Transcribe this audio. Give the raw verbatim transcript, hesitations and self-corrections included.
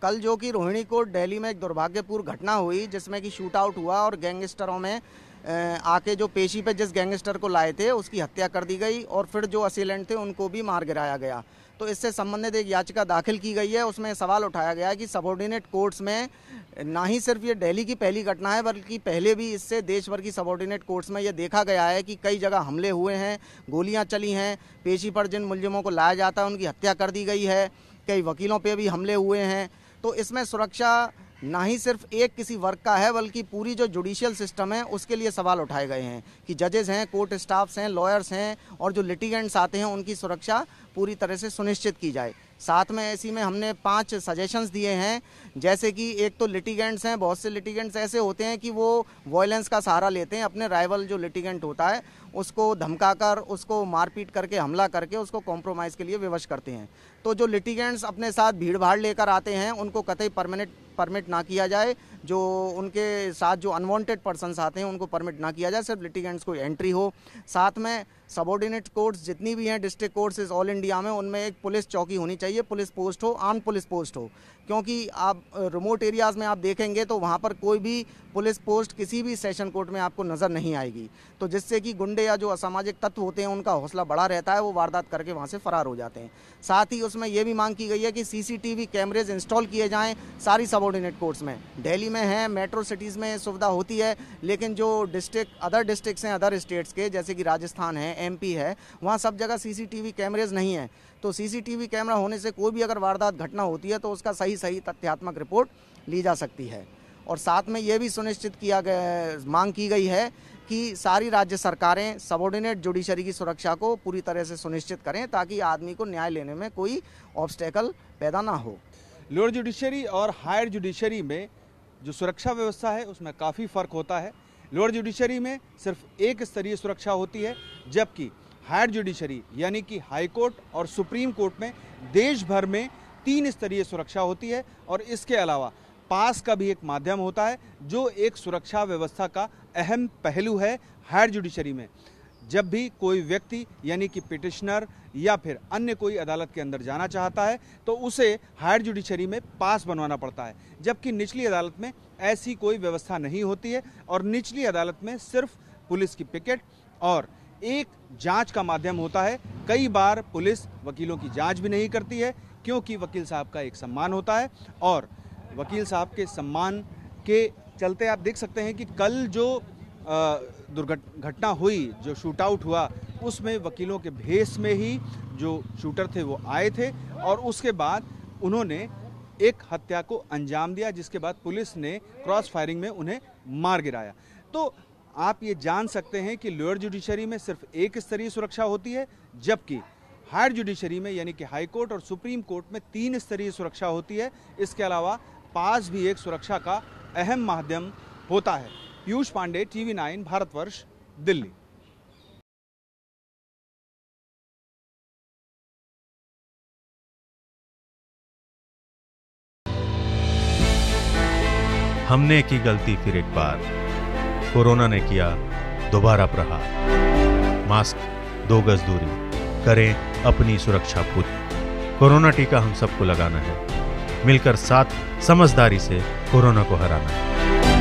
कल जो कि रोहिणी कोट दिल्ली में एक दुर्भाग्यपूर्ण घटना हुई जिसमें कि शूट आउट हुआ और गैंगस्टरों में आके जो पेशी पे जिस गैंगस्टर को लाए थे उसकी हत्या कर दी गई और फिर जो असिलेंट थे उनको भी मार गिराया गया। तो इससे संबंधित एक याचिका दाखिल की गई है। उसमें सवाल उठाया गया है कि सबऑर्डिनेट कोर्ट्स में ना ही सिर्फ ये दिल्ली की पहली घटना है बल्कि पहले भी इससे देश भर की सबऑर्डिनेट कोर्ट्स में ये देखा गया है कि कई जगह हमले हुए हैं, गोलियां चली हैं, पेशी पर जिन मुलजिमों को लाया जाता है उनकी हत्या कर दी गई है, कई वकीलों पे भी हमले हुए हैं। तो इसमें सुरक्षा ना ही सिर्फ एक किसी वर्ग का है बल्कि पूरी जो जुडिशियल सिस्टम है उसके लिए सवाल उठाए गए हैं कि जजेस हैं, कोर्ट स्टाफ्स हैं, लॉयर्स हैं और जो लिटिगेंट्स आते हैं उनकी सुरक्षा पूरी तरह से सुनिश्चित की जाए। साथ में ऐसी में हमने पांच सजेशंस दिए हैं, जैसे कि एक तो लिटिगेंट्स हैं, बहुत से लिटिगेंट्स ऐसे होते हैं कि वो वायलेंस का सहारा लेते हैं, अपने राइवल जो लिटिगेंट होता है उसको धमकाकर, उसको मारपीट करके, हमला करके उसको कॉम्प्रोमाइज़ के लिए विवश करते हैं। तो जो लिटिगेंट्स अपने साथ भीड़ भाड़ लेकर आते हैं उनको कतई परमानेंट परमिट ना किया जाए, जो उनके साथ जो अनवांटेड पर्सन्स आते हैं उनको परमिट ना किया जाए, सिर्फ लिटिगेंट्स को एंट्री हो। साथ में सबऑर्डिनेट कोर्ट्स जितनी भी हैं डिस्ट्रिक्ट कोर्ट्स ऑल इंडिया में, उनमें एक पुलिस चौकी होनी चाहिए, पुलिस पोस्ट हो, आर्म्ड पुलिस पोस्ट हो, क्योंकि आप रिमोट एरियाज़ में आप देखेंगे तो वहाँ पर कोई भी पुलिस पोस्ट किसी भी सेशन कोर्ट में आपको नज़र नहीं आएगी। तो जिससे कि गुंडे या जो असामाजिक तत्व होते हैं उनका हौसला बढ़ा रहता है, वो वारदात करके वहाँ से फरार हो जाते हैं। साथ ही उसमें ये भी मांग की गई है कि सीसीटीवी कैमरेज इंस्टॉल किए जाएँ सारी सबऑर्डिनेट कोर्ट्स में। दिल्ली में है, मेट्रो सिटीज़ में सुविधा होती है, लेकिन जो डिस्ट्रिक्ट अदर डिस्ट्रिक्ट्स हैं, अदर स्टेट्स के जैसे कि राजस्थान है, एमपी है, वहाँ सब जगह सीसीटीवी कैमरेज नहीं है। तो सीसीटीवी कैमरा होने से कोई भी अगर वारदात घटना होती है तो उसका सही सही तथ्यात्मक रिपोर्ट ली जा सकती है। और साथ में ये भी सुनिश्चित किया गया, मांग की गई है कि सारी राज्य सरकारें सबऑर्डिनेट जुडिशरी की सुरक्षा को पूरी तरह से सुनिश्चित करें ताकि आदमी को न्याय लेने में कोई ऑब्स्टेकल पैदा ना हो। लोअर जुडिशरी और हायर जुडिशरी में जो सुरक्षा व्यवस्था है उसमें काफ़ी फ़र्क होता है। लोअर जुडिशरी में सिर्फ एक स्तरीय सुरक्षा होती है, जबकि हायर जुडिशरी यानी कि हाई कोर्ट और सुप्रीम कोर्ट में देश भर में तीन स्तरीय सुरक्षा होती है। और इसके अलावा पास का भी एक माध्यम होता है जो एक सुरक्षा व्यवस्था का अहम पहलू है। हायर जुडिशरी में जब भी कोई व्यक्ति यानी कि पिटिशनर या फिर अन्य कोई अदालत के अंदर जाना चाहता है तो उसे हायर जुडिशरी में पास बनवाना पड़ता है, जबकि निचली अदालत में ऐसी कोई व्यवस्था नहीं होती है। और निचली अदालत में सिर्फ पुलिस की पिकेट और एक जांच का माध्यम होता है। कई बार पुलिस वकीलों की जांच भी नहीं करती है क्योंकि वकील साहब का एक सम्मान होता है, और वकील साहब के सम्मान के चलते आप देख सकते हैं कि कल जो दुर्घटना हुई, जो शूट आउट हुआ, उसमें वकीलों के भेष में ही जो शूटर थे वो आए थे और उसके बाद उन्होंने एक हत्या को अंजाम दिया, जिसके बाद पुलिस ने क्रॉस फायरिंग में उन्हें मार गिराया। तो आप ये जान सकते हैं कि लोअर जुडिशरी में सिर्फ एक स्तरीय सुरक्षा होती है, जबकि हायर जुडिशरी में यानी कि हाई कोर्ट और सुप्रीम कोर्ट में तीन स्तरीय सुरक्षा होती है। इसके अलावा पास भी एक सुरक्षा का अहम माध्यम होता है। Piyush Pandey, TV nine, Bharatvarsh, Delhi. हमने की गलती फिर एक बार, कोरोना ने किया दोबारा प्रहार। मास्क, दो गज दूरी, करें अपनी सुरक्षा पूरी। कोरोना टीका हम सबको लगाना है, मिलकर साथ समझदारी से कोरोना को हराना है।